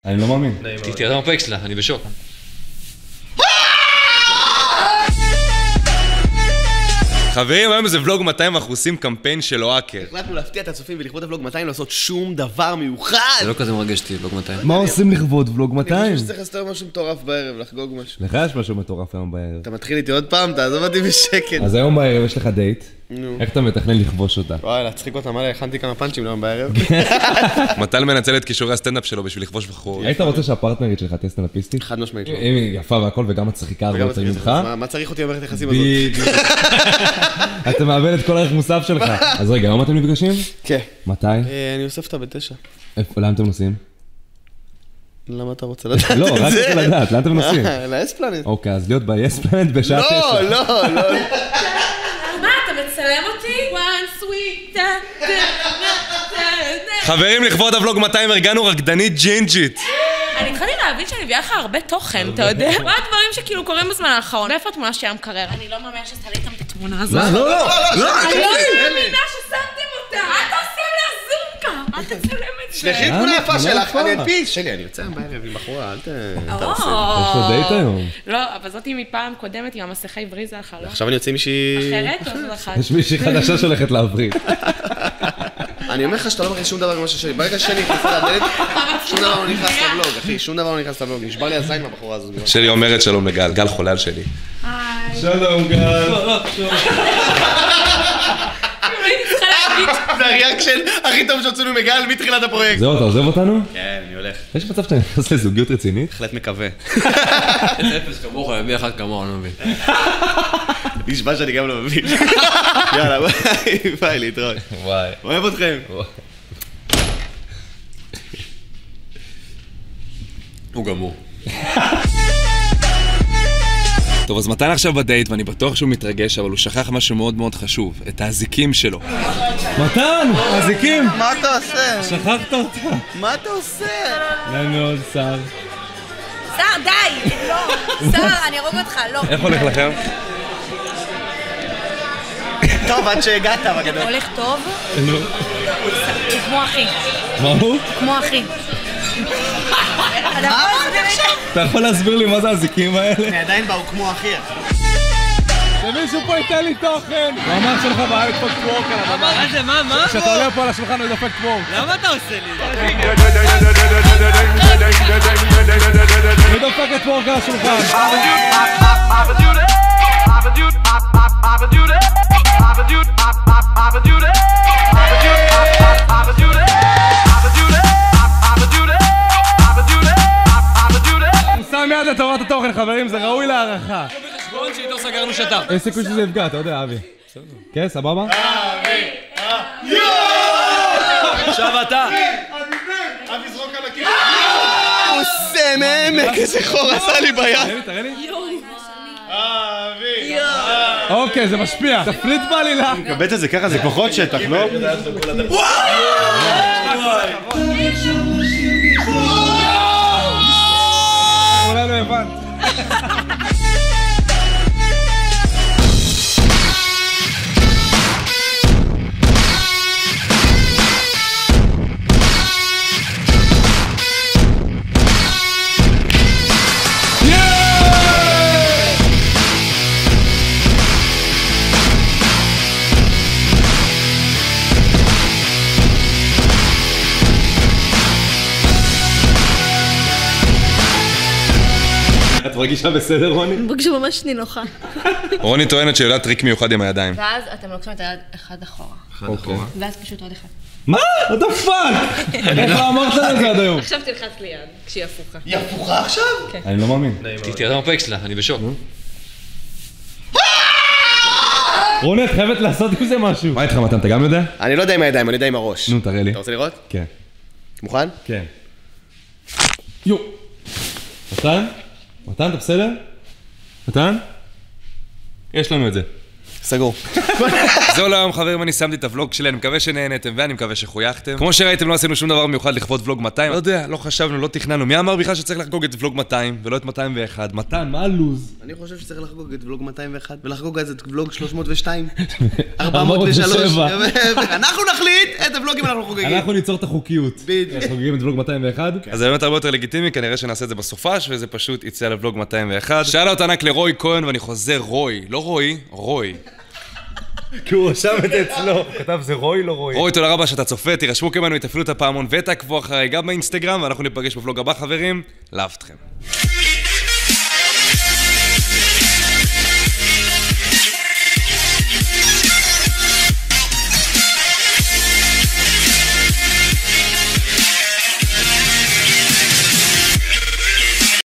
אני לא מאמין. תראה את המפק שלה, אני בשוק. חברים, היום זה ולוג 200 ואנחנו עושים קמפיין של אוהקר. החלטנו להפתיע את הצופים ולכבוד הוולוג 200 לעשות שום דבר מיוחד. זה לא כזה מרגש אותי, ולוג 200. מה עושים לכבוד ולוג 200? אני חושב שצריך לעשות משהו מטורף בערב, לחגוג משהו. לך יש משהו מטורף היום בערב. אתה מתחיל איתי עוד פעם? תעזוב אותי בשקט. אז היום בערב יש לך דייט. איך אתה מתכנן לכבוש אותה? וואי, להצחיק אותה מלא, הכנתי כמה פאנצ'ים ליום בערב. מטל מנצל את כישורי הסטנדאפ שלו בשביל לכבוש בחור. היית רוצה שהפרטנרית שלך תהיה סטנדאפיסטית? חד משמעית. אם היא יפה והכל וגם מצחיקה הרבה יותר ממך. מה צריך אותי במערכת היחסים הזאת? בדיוק. אתה מאבד את כל הערך מוסף שלך. אז רגע, היום אתם נפגשים? כן. מתי? אני אוסף אותה ב9. לאן אתם נוסעים? למה אתה רוצה לדעת את זה? לא, רק רוצה לדעת, לאן אתם נוסעים? לאספלנט. אוקיי, אז להיות באספלנט בשעה 9. לא. מה, אתה מצלם אותי? one sweet חברים, לכבוד הוולוג 200 הרגענו רקדנית ג'ינג'ית. אני התחלתי להבין שאני מביאה לך הרבה תוכן, אתה יודע? מה הדברים שכאילו קורים בזמן האחרון? ואיפה התמונה שהיה מקרר? אני לא מאמינה ששתה לי איתם את התמונה הזאת. לא. אני לא מאמינה ששמתם אותה! אל תעשה לה זום כאן! אל תצלם את זה! שלחי תמונה יפה שלך, אני אדפיס. שלי, אני יוצא בערב עם בחורה, אל תעשה. יש לו דייט היום. לא, אבל זאתי מפעם קודמת עם המסכה עברי זה לך, לא? עכשיו אני יוצא עם מישהי... אחרת? או זה לך? יש מישהי חדשה שהולכת להבריא. אני אומר לך שאתה לא מרגיש שום דבר ממה ששלי. ברגע שאני נכנסה לדלת, שום דבר לא נכנס לבלוג, אחי. שום דבר לא נכנס לבלוג. נשבר לי הזין מהבחורה הזאת. שלי אומרת שלום לגל, גל חולה על שלי. שלום גל. הייתי צריכה להגיד. זה הריאקשן הכי טוב שהוצאנו מגל מתחילת הפרויקט. זהו, אתה עוזב אותנו? כן, אני הולך. יש מצב שאתה נכנס לזוגיות רצינית? בהחלט מקווה. אפס כמוך, מי אחד כמוך, אני לא מבין. נשבע שאני גם לא מבין. יאללה, ביי, להתראות. וואי. אוהב אתכם. הוא גמור. טוב, אז מתן עכשיו בדייט, ואני בטוח שהוא מתרגש, אבל הוא שכח משהו מאוד מאוד חשוב, את האזיקים שלו. מתן, האזיקים! מה אתה עושה? שכחת אותה. מה אתה עושה? נעים מאוד, שר. שר, די! לא, שר, אני ארוג אותך, לא. איך הולך לכם? טוב, עד שהגעת בגדול. הולך טוב? נו. כמו אחי. מה הוא? כמו אחי. אתה יכול להסביר לי מה זה האזיקים האלה? אני עדיין באו כמו אחי. שמישהו פה ייתן לי תוכן! הוא אמר שלך בעיה לדפוק טוורק על הבמה. מה זה? מה? כשאתה עולה פה על השולחן הוא דופק טוורק. למה אתה עושה לי? הוא דופק את טוורק על השולחן. הוא שם יד לטובת התוכן, חברים, זה ראוי להערכה. בחשבון שאיתו סגרנו שטר. יש סיכוי שזה יפגע, אתה יודע, אבי. כן, סבבה? עכשיו אתה. אבי זרוק על הכיס. הוא עושה מעמק, איזה חור עשה לי ביד. תראה לי. אוקיי, זה משפיע. תפליט בעלילה. מקבט את זה ככה, זה כוחות שטח, לא? אולי לא הבנת. את מרגישה בסדר, רוני? מרגישה ממש נינוחה. רוני טוענת שיודעת טריק מיוחד עם הידיים. ואז אתם לוקחים את היד אחד אחורה. ואז פשוט עוד אחד. מה? what the fuck? איך לא אמרת את זה עד היום? עכשיו תלחץ לי יד, כשהיא הפוכה. היא הפוכה עכשיו? אני לא מאמין. תראה את המפק שלה, אני בשוק. רוני, את חייבת לעשות עם זה משהו. מה איתך, מתן, אתה גם יודע? אני לא יודע עם הידיים, אני יודע עם הראש. נו, תראה לי. אתה רוצה לראות? כן. מוכן? כן. יו. מתן? מתן, אתה בסדר? מתן? יש לנו את זה. סגור. זהו להיום חברים, אני שמתי את הוולוג שלי, אני מקווה שנהנתם ואני מקווה שחויכתם. כמו שראיתם, לא עשינו שום דבר מיוחד לכבוד ולוג 200. לא יודע, לא חשבנו, לא תכננו. מי אמר בכלל שצריך לחגוג את ולוג 200 ולא את 201? מתן, מה הלוז? אני חושב שצריך לחגוג את ולוג 201 ולחגוג את ולוג 302, 403. אנחנו נחליט את הוולוגים אנחנו חוגגים. אנחנו ניצור את החוקיות. בדיוק. חוגגים את ולוג 201. אז זה באמת הרבה יותר לגיטימי, כנראה שנעשה את זה בסופש, וזה פשוט יצא לוולוג 201. שאלה ענק לרוי כהן, ואני חוזר רוי, לא רוי, רוי. כי הוא רשם את זה אצלו, הוא כתב זה רוי, לא רוי. רוי, תודה רבה שאתה צופה, תירשמו כמנו, תפעילו את הפעמון ותעקבו אחריי גם באינסטגרם, ואנחנו ניפגש בוולוג הבא חברים, לאהב אתכם.